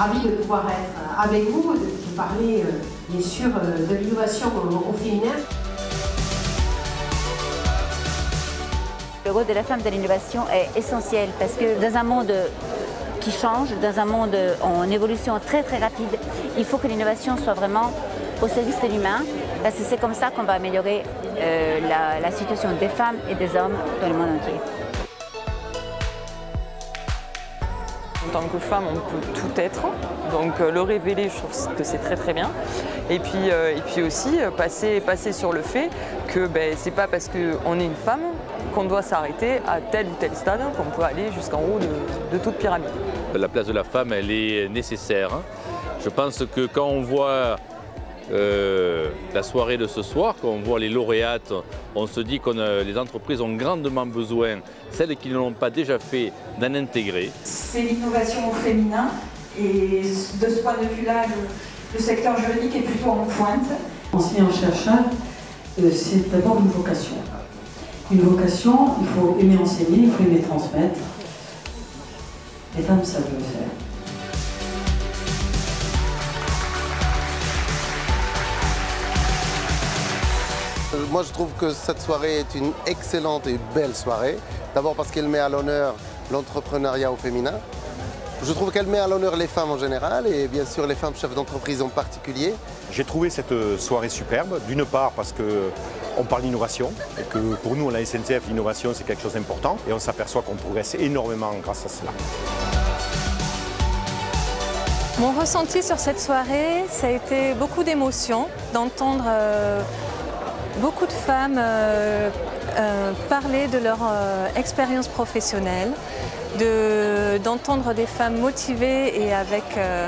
ravie de pouvoir être avec vous, de parler bien sûr de l'innovation au féminin. Le rôle de la femme dans l'innovation est essentiel parce que dans un monde qui change, dans un monde en évolution très rapide, il faut que l'innovation soit vraiment au service de l'humain parce que c'est comme ça qu'on va améliorer la situation des femmes et des hommes dans le monde entier. En tant que femme, on peut tout être, donc le révéler, je trouve que c'est très bien. Et puis aussi passer sur le fait que c'est pas parce qu'on est une femme qu'on doit s'arrêter à tel ou tel stade, qu'on peut aller jusqu'en haut de toute pyramide. La place de la femme, elle est nécessaire. Je pense que quand on voit la soirée de ce soir, quand on voit les lauréates, on se dit que les entreprises ont grandement besoin, celles qui ne l'ont pas déjà fait, d'en intégrer. C'est l'innovation au féminin et de ce point de vue-là, le secteur juridique est plutôt en pointe. Enseignant-chercheur, c'est d'abord une vocation. Une vocation, il faut aimer enseigner, il faut aimer transmettre. Les femmes savent le faire. Moi je trouve que cette soirée est une excellente et belle soirée. D'abord parce qu'elle met à l'honneur l'entrepreneuriat au féminin. Je trouve qu'elle met à l'honneur les femmes en général et bien sûr les femmes chefs d'entreprise en particulier. J'ai trouvé cette soirée superbe, d'une part parce qu'on parle d'innovation et que pour nous à la SNCF l'innovation c'est quelque chose d'important et on s'aperçoit qu'on progresse énormément grâce à cela. Mon ressenti sur cette soirée, ça a été beaucoup d'émotions, d'entendre beaucoup de femmes parler de leur expérience professionnelle, d'entendre des femmes motivées et avec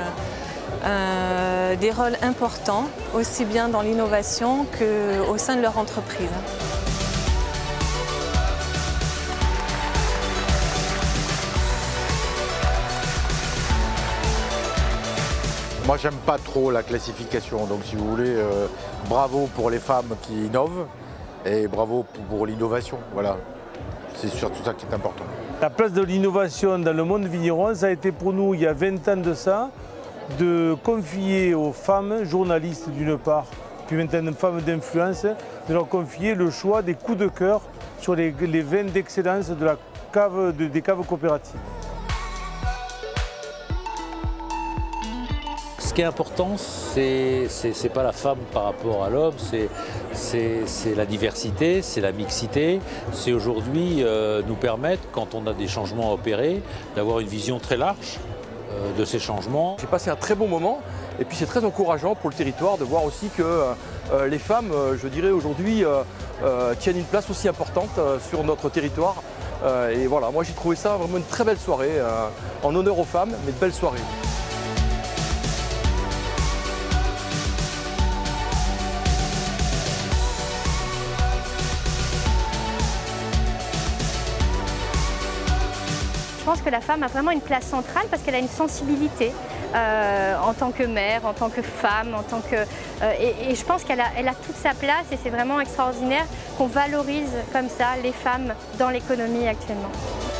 des rôles importants, aussi bien dans l'innovation qu'au sein de leur entreprise. Moi, j'aime pas trop la classification, donc si vous voulez, bravo pour les femmes qui innovent et bravo pour l'innovation. Voilà, c'est surtout ça qui est important. La place de l'innovation dans le monde vigneron, ça a été pour nous, il y a 20 ans de ça, de confier aux femmes, journalistes d'une part, puis maintenant femmes d'influence, de leur confier le choix des coups de cœur sur les vins d'excellence de des caves coopératives. Ce qui est important, c'est pas la femme par rapport à l'homme, c'est la diversité, c'est la mixité. C'est aujourd'hui nous permettre, quand on a des changements à opérer, d'avoir une vision très large de ces changements. J'ai passé un très bon moment et puis c'est très encourageant pour le territoire de voir aussi que les femmes, je dirais aujourd'hui, tiennent une place aussi importante sur notre territoire. Et voilà, moi j'ai trouvé ça vraiment une très belle soirée, en honneur aux femmes, mais de belles soirées. Je pense que la femme a vraiment une place centrale parce qu'elle a une sensibilité en tant que mère, en tant que femme, et je pense qu'elle a toute sa place et c'est vraiment extraordinaire qu'on valorise comme ça les femmes dans l'économie actuellement.